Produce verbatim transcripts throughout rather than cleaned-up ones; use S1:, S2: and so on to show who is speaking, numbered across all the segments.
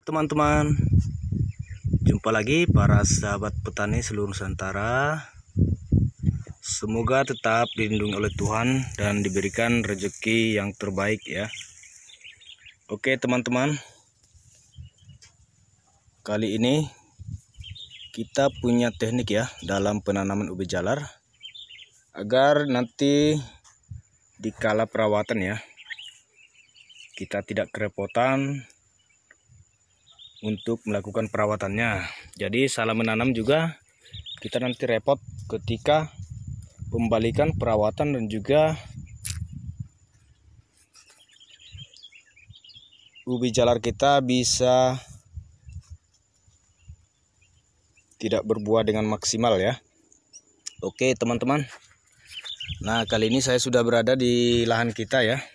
S1: Teman-teman, jumpa lagi para sahabat petani seluruh Nusantara. Semoga tetap dilindungi oleh Tuhan dan diberikan rezeki yang terbaik ya. Oke teman-teman, kali ini kita punya teknik ya dalam penanaman ubi jalar, agar nanti di kala perawatan ya kita tidak kerepotan untuk melakukan perawatannya. Jadi salah menanam juga kita nanti repot ketika pembalikan perawatan dan juga ubi jalar kita bisa tidak berbuah dengan maksimal ya. Oke teman-teman, nah kali ini saya sudah berada di lahan kita ya,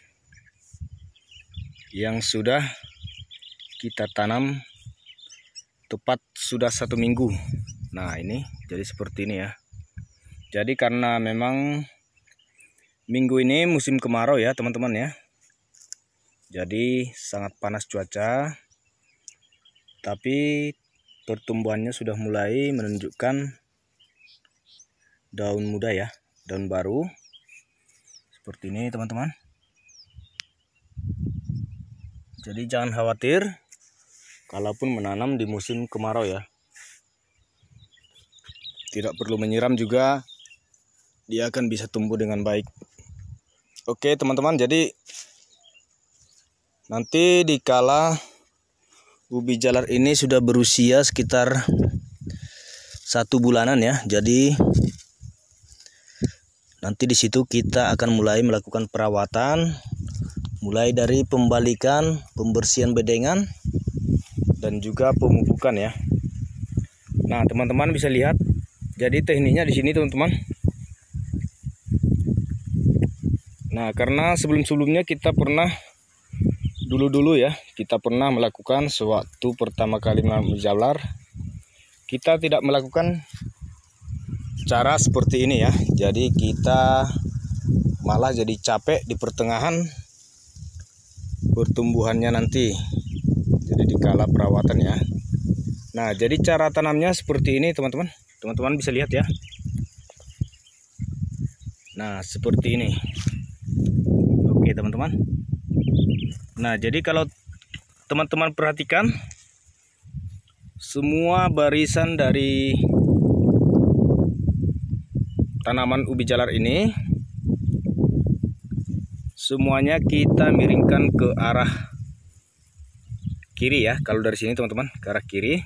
S1: yang sudah kita tanam tepat sudah satu minggu. Nah ini jadi seperti ini ya. Jadi karena memang minggu ini musim kemarau ya teman-teman ya, jadi sangat panas cuaca, tapi pertumbuhannya sudah mulai menunjukkan daun muda ya, daun baru seperti ini teman-teman. Jadi jangan khawatir kalaupun menanam di musim kemarau ya, tidak perlu menyiram juga, dia akan bisa tumbuh dengan baik. Oke teman-teman, jadi nanti dikala ubi jalar ini sudah berusia sekitar satu bulanan ya, jadi nanti di situ kita akan mulai melakukan perawatan, mulai dari pembalikan, pembersihan bedengan, dan juga pemupukan ya. Nah teman-teman bisa lihat, jadi tekniknya di sini teman-teman. Nah karena sebelum-sebelumnya kita pernah dulu-dulu ya, kita pernah melakukan sewaktu pertama kali menanam ubi jalar, kita tidak melakukan cara seperti ini ya. Jadi kita malah jadi capek di pertengahan pertumbuhannya nanti, jadi di kala perawatan ya. Nah jadi cara tanamnya seperti ini teman-teman, teman-teman bisa lihat ya. Nah seperti ini. Oke teman-teman, nah jadi kalau teman-teman perhatikan, semua barisan dari tanaman ubi jalar ini semuanya kita miringkan ke arah kiri ya. Kalau dari sini teman-teman ke arah kiri.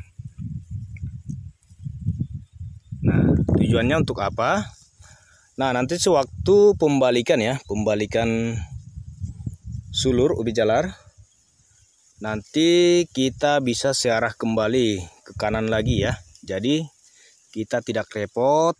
S1: Nah tujuannya untuk apa? Nah nanti sewaktu pembalikan ya, pembalikan sulur ubi jalar, nanti kita bisa searah kembali ke kanan lagi ya. Jadi kita tidak repot.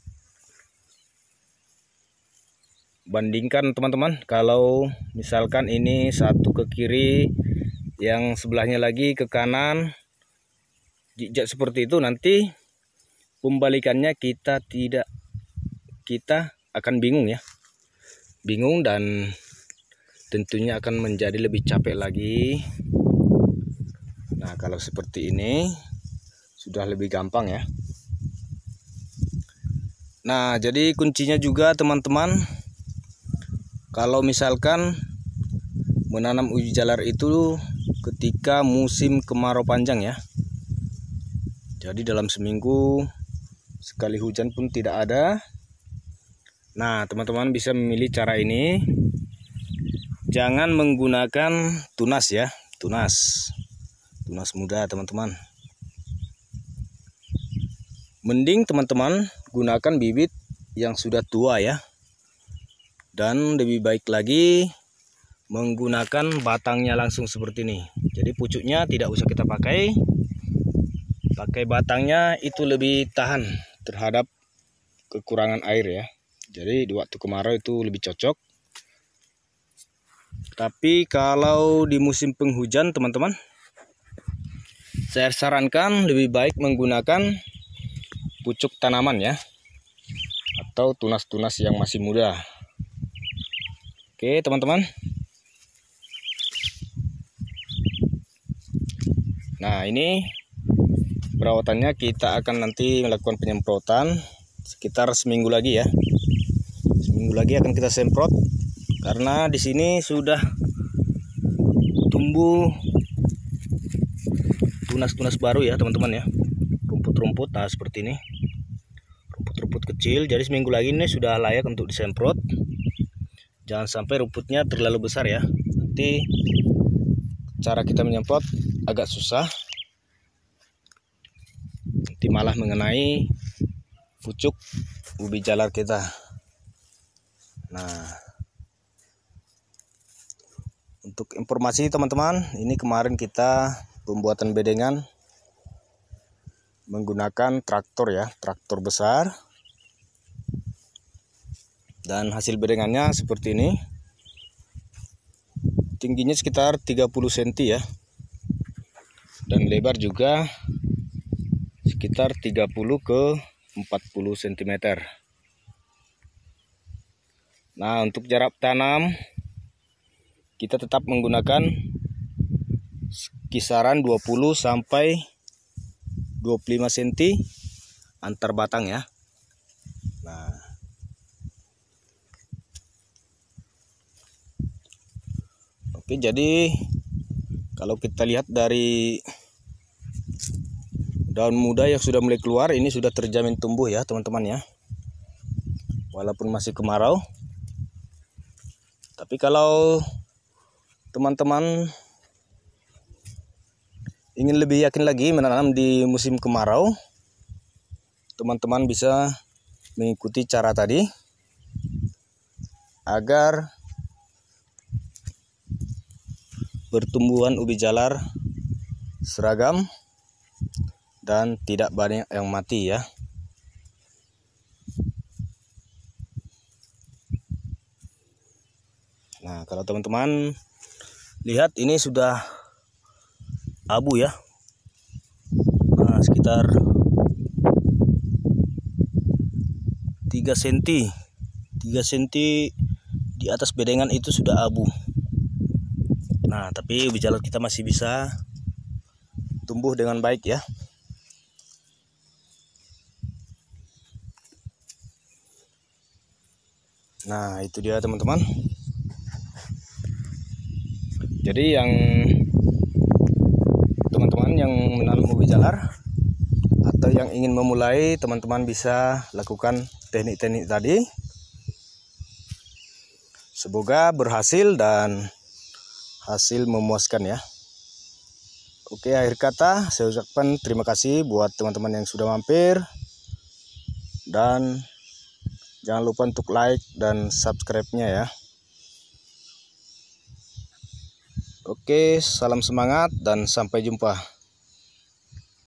S1: Bandingkan teman-teman, kalau misalkan ini satu ke kiri, yang sebelahnya lagi ke kanan, jejak seperti itu, nanti pembalikannya kita tidak, kita akan bingung ya, bingung dan tentunya akan menjadi lebih capek lagi. Nah kalau seperti ini sudah lebih gampang ya. Nah jadi kuncinya juga teman-teman, kalau misalkan menanam ubi jalar itu ketika musim kemarau panjang ya, jadi dalam seminggu sekali hujan pun tidak ada. Nah teman-teman bisa memilih cara ini, jangan menggunakan tunas ya, tunas tunas muda teman-teman. Mending teman-teman gunakan bibit yang sudah tua ya. Dan lebih baik lagi menggunakan batangnya langsung seperti ini. Jadi pucuknya tidak usah kita pakai, pakai batangnya itu lebih tahan terhadap kekurangan air ya. Jadi di waktu kemarau itu lebih cocok. Tapi kalau di musim penghujan teman-teman, saya sarankan lebih baik menggunakan pucuk tanaman ya, atau tunas-tunas yang masih muda. Oke teman-teman. Nah, ini perawatannya kita akan nanti melakukan penyemprotan sekitar seminggu lagi ya. Seminggu lagi akan kita semprot karena di sini sudah tumbuh tunas-tunas baru ya teman-teman ya. Rumput-rumput nah seperti ini. Rumput-rumput kecil. Jadi seminggu lagi ini sudah layak untuk disemprot. Jangan sampai rumputnya terlalu besar ya. Nanti cara kita menyemprot agak susah. Nanti malah mengenai pucuk ubi jalar kita. Nah, untuk informasi teman-teman, ini kemarin kita pembuatan bedengan menggunakan traktor ya, traktor besar. Dan hasil bedengannya seperti ini. Tingginya sekitar tiga puluh sentimeter ya. Dan lebar juga sekitar tiga puluh ke empat puluh sentimeter. Nah, untuk jarak tanam kita tetap menggunakan kisaran dua puluh sampai dua puluh lima sentimeter antar batang ya. Nah, oke, jadi kalau kita lihat dari daun muda yang sudah mulai keluar, ini sudah terjamin tumbuh ya teman-teman ya. Walaupun masih kemarau. Tapi kalau teman-teman ingin lebih yakin lagi menanam di musim kemarau, teman-teman bisa mengikuti cara tadi agar pertumbuhan ubi jalar seragam dan tidak banyak yang mati ya. Nah, kalau teman-teman lihat ini sudah abu ya. Nah, sekitar tiga sentimeter. tiga sentimeter di atas bedengan itu sudah abu. Nah, tapi ubi jalar kita masih bisa tumbuh dengan baik ya. Nah, itu dia teman-teman. Jadi yang teman-teman yang menanam ubi jalar atau yang ingin memulai, teman-teman bisa lakukan teknik-teknik tadi. Semoga berhasil dan hasil memuaskan ya. Oke, akhir kata saya ucapkan terima kasih buat teman-teman yang sudah mampir. Dan jangan lupa untuk like dan subscribe-nya ya. Oke, salam semangat dan sampai jumpa.